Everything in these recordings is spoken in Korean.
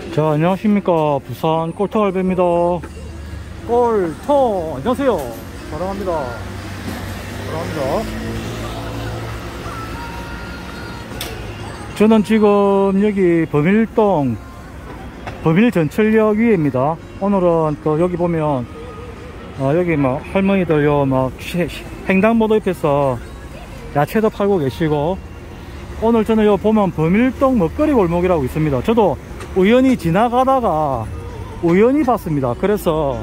자, 안녕하십니까. 부산 꼴통 알배입니다. 꼴통, 안녕하세요. 사랑합니다. 사랑합니다. 저는 지금 여기 범일동 범일전철역 위에입니다. 오늘은 또 여기 보면 여기 막 할머니들요 막 횡단보도 옆에서 야채도 팔고 계시고, 오늘 저는 여기 보면 범일동 먹거리 골목이라고 있습니다. 저도 우연히 지나가다가 우연히 봤습니다. 그래서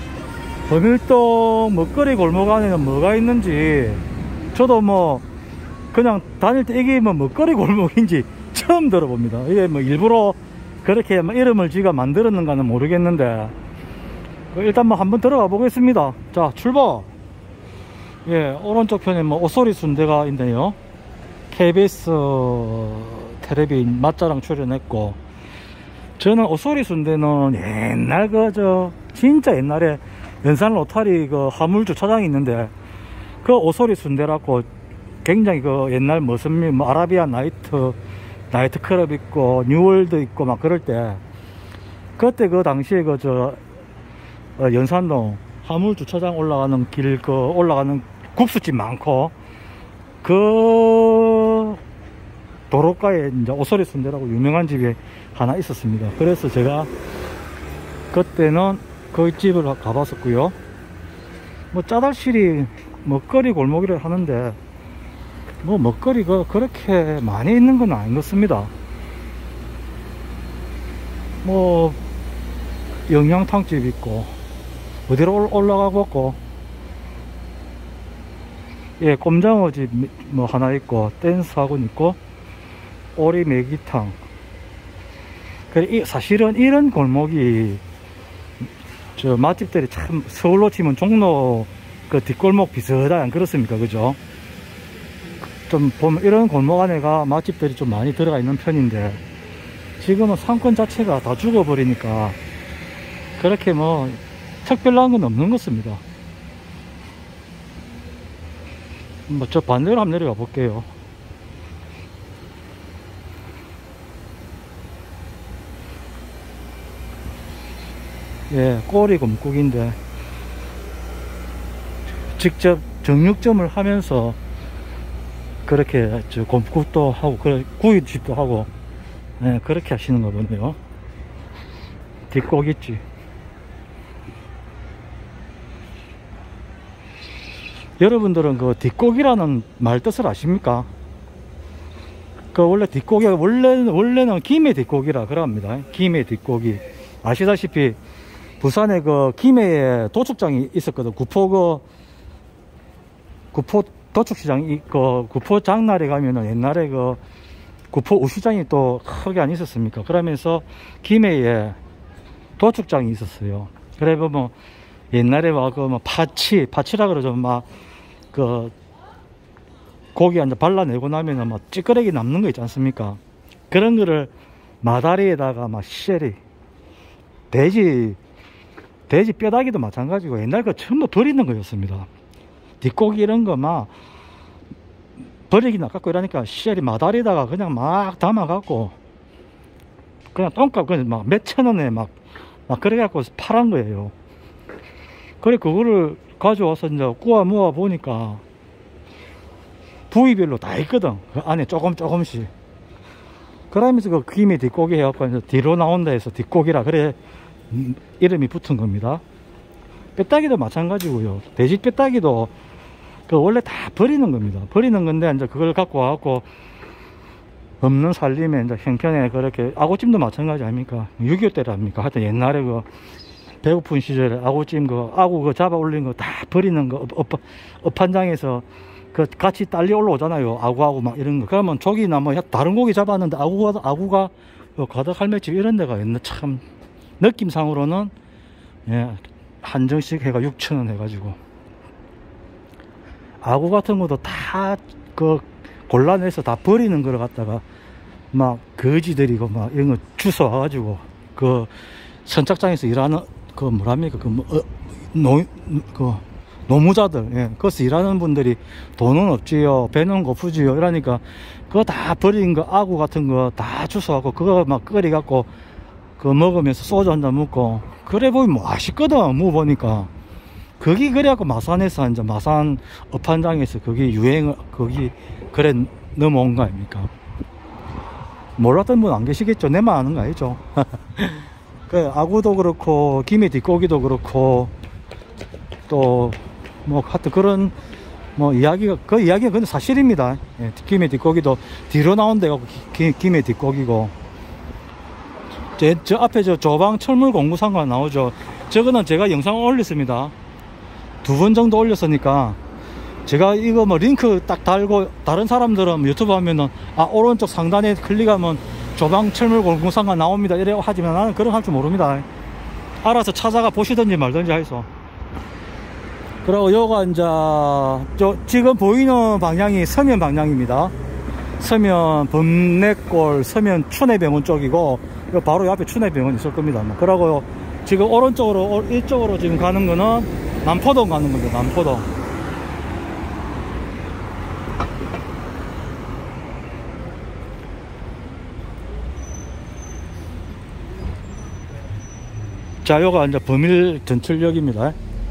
범일동 먹거리 골목 안에는 뭐가 있는지 저도 뭐 그냥 다닐 때 이게 뭐 먹거리 골목인지 처음 들어봅니다. 이게 뭐 일부러 그렇게 이름을 지가 만들었는가는 모르겠는데 일단 뭐 한번 들어가 보겠습니다. 자, 출발. 예, 오른쪽 편에 뭐 오소리 순대가 있네요. KBS 텔레비전 맛자랑 출연했고, 저는 오소리 순대는 옛날 진짜 옛날에 연산 로타리 화물 주차장이 있는데 그 오소리 순대라고 굉장히 옛날 무슨 아라비아 나이트클럽 있고 뉴월드 있고 막 그럴 때, 그때 당시에 연산동 화물 주차장 올라가는 길 올라가는 국수집 많고 도로가에 이제 오소리 순대라고 유명한 집이 하나 있었습니다. 그래서 제가 그때는 그 집을 가봤었고요. 뭐 짜달실이 먹거리 골목이라 하는데 뭐 먹거리가 그렇게 많이 있는 건 아닌 것 같습니다. 뭐 영양탕집 있고 어디로 올라가고, 예, 꼼장어집 뭐 하나 있고 댄스 학원 있고 오리 메기탕. 사실은 이런 골목이 맛집들이 참 서울로 치면 종로 뒷골목 비슷한 그렇습니까? 그죠? 좀 보면 이런 골목 안에가 맛집들이 좀 많이 들어가 있는 편인데 지금은 상권 자체가 다 죽어버리니까 그렇게 뭐 특별한 건 없는 것 같습니다. 뭐 저 반대로 한번 내려가 볼게요. 예, 꼬리 곰국인데 직접 정육점을 하면서 그렇게 곰국도 하고 구이집도 하고, 예, 그렇게 하시는 거 보네요. 뒷고깃집. 여러분들은 뒷고기라는 말 뜻을 아십니까? 원래 뒷고기가 원래는 김해 뒷고기라 그럽니다. 김해 뒷고기. 아시다시피 부산에 김해에 도축장이 있었거든. 구포 도축시장이 있고, 구포 장날에 가면은 옛날에 구포 우시장이 또 크게 안 있었습니까? 그러면서 김해에 도축장이 있었어요. 그래 보면 옛날에 파치라 그러죠. 고기 이제 발라내고 나면은 찌끄레기 남는 거 있지 않습니까? 그런 거를 마다리에다가 쉐리, 돼지 뼈다귀도 마찬가지고 옛날 거 전부 버리는 거였습니다. 뒷고기 이런 거 버리긴 아깝고 이러니까 쉐리 마다리에다가 그냥 막 담아갖고 그냥 똥값 그냥 몇천 원에 그래갖고 팔한 거예요. 그래 그거를 가져와서 이제 구워 모아 보니까 부위별로 다 있거든. 그 안에 조금씩. 그러면서 김에 뒷고기 해갖고 이제 뒤로 나온다 해서 뒷고기라 그래 이름이 붙은 겁니다. 뼈다귀도 마찬가지고요. 돼지 뼈다귀도 원래 다 버리는 겁니다. 버리는 건데 이제 그걸 갖고 와갖고 없는 살림에 이제 형편에 그렇게 아구찜도 마찬가지 아닙니까? 6.25 때랍니까? 하여튼 옛날에 배고픈 시절에 아구찜 아구 잡아 올린 거 다 버리는 거 업판장에서 같이 딸리 올라오잖아요. 아구하고 이런 거. 그러면 조기나 다른 고기 잡았는데 아구가 가득 할매집 이런 데가 있네. 참 느낌상으로는, 예, 한정식 해가 6,000원 해가지고 아구 같은 것도 다 골라내서 다 버리는 거를 갖다가 거지들이고 이런 거 주워와가지고 선착장에서 일하는 뭐랍니까 노무자들, 예, 거기서 일하는 분들이 돈은 없지요, 배는 고프지요 이러니까 그거 다 버린 거 아구 같은 거 다 주워갖고 그거 끓여갖고 그거 먹으면서 소주 한잔 먹고 그래 보이면 맛있거든. 무 보니까 거기 그래갖고 마산에서 이제 마산 업한장에서 거기 유행을 거기 그래 넘어온 거 아닙니까? 몰랐던 분 안 계시겠죠? 내만 아는 거 아니죠? 그 아구도 그렇고 김에 뒷고기도 그렇고 또 뭐 하여튼 그런 뭐 이야기가 그 이야기가 근데 사실입니다. 예, 김에 뒷고기도 뒤로 나온 데가 김에 뒷고기고 저 앞에 저 조방 철물 공구상가 나오죠. 저거는 제가 영상을 올렸습니다. 2번 정도 올렸으니까 제가 이거 뭐 링크 딱 달고 다른 사람들은 유튜브 하면은 아 오른쪽 상단에 클릭하면 조방 철물 공구상가 나옵니다 이래 하지만 나는 그런 거 할 줄 모릅니다. 알아서 찾아가 보시든지 말든지 해서. 그리고 요가 이제 저 지금 보이는 방향이 서면 방향입니다. 서면 범내골 서면 춘해병원 쪽이고 요 바로 옆에 춘해병원 있을 겁니다. 그러고 지금 오른쪽으로 이쪽으로 지금 가는 거는 남포동 가는 겁니다. 남포동. 자, 요가 이제 범일 전철역입니다.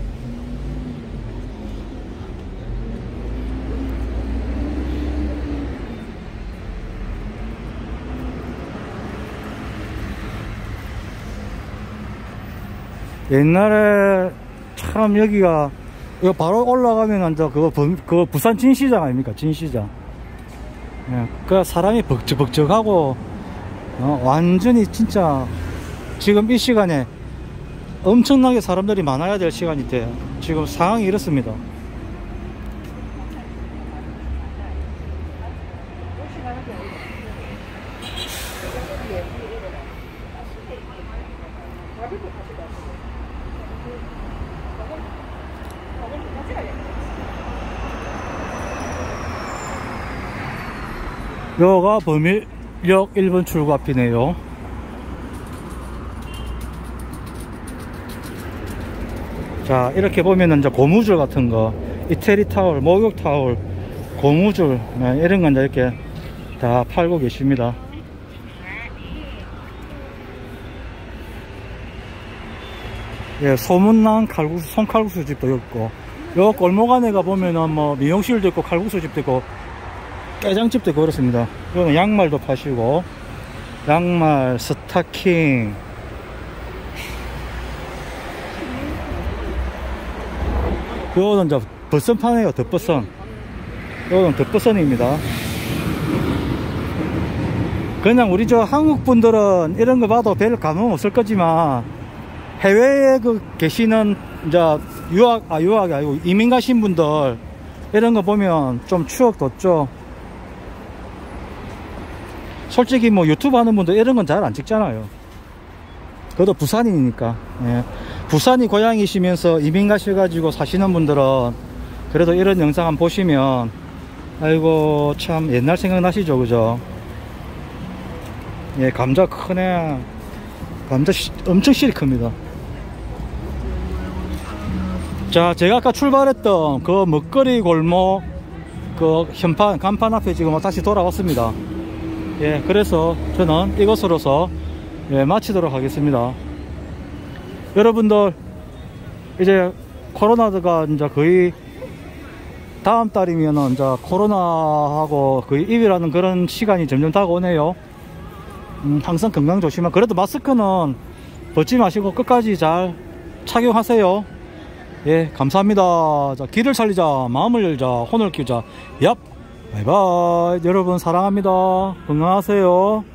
옛날에 참 여기가 이거 바로 올라가면 이제 그거 부산 진시장 아닙니까? 진시장. 예, 그 사람이 벅적벅적하고 완전히 진짜 지금 이 시간에 엄청나게 사람들이 많아야 될 시간인데 지금 상황이 이렇습니다. 여기가 범일역 1번 출구 앞이네요. 자, 이렇게 보면은 이제 고무줄 같은 거, 이태리 타올, 목욕 타올, 고무줄, 이런 건 이제 이렇게 다 팔고 계십니다. 예, 소문난 칼국수, 손칼국수 집도 있고, 요 골목 안에 가보면은 뭐 미용실도 있고, 칼국수 집도 있고, 깨장집도 있고 그렇습니다. 이거는 양말도 파시고, 양말, 스타킹, 요거는 이제 버선 파네요. 덧버선. 요거는 덧버선입니다. 그냥 우리 저 한국 분들은 이런 거 봐도 별 감흥 없을 거지만 해외에 계시는 이제 유학이 아니고 이민 가신 분들 이런 거 보면 좀 추억 돋죠. 솔직히 뭐 유튜브 하는 분들 이런 건 잘 안 찍잖아요. 그래도 부산인이니까. 예. 부산이 고향이시면서 이민 가셔가지고 사시는 분들은 그래도 이런 영상 한번 보시면 아이고 참 옛날 생각나시죠, 그죠? 예, 감자 크네. 감자 엄청 실이 큽니다. 자, 제가 아까 출발했던 그 먹거리 골목 그 간판 앞에 지금 다시 돌아왔습니다. 예, 그래서 저는 이것으로서 예, 마치도록 하겠습니다. 여러분들 이제 코로나가 이제 거의 다음 달이면은 이제 코로나하고 거의 이별하는 그런 시간이 점점 다가오네요. 항상 건강 조심하고 그래도 마스크는 벗지 마시고 끝까지 잘 착용하세요. 예, 감사합니다. 자, 길을 살리자, 마음을 열자, 혼을 키우자. 얍, 바이바이. 여러분 사랑합니다. 건강하세요.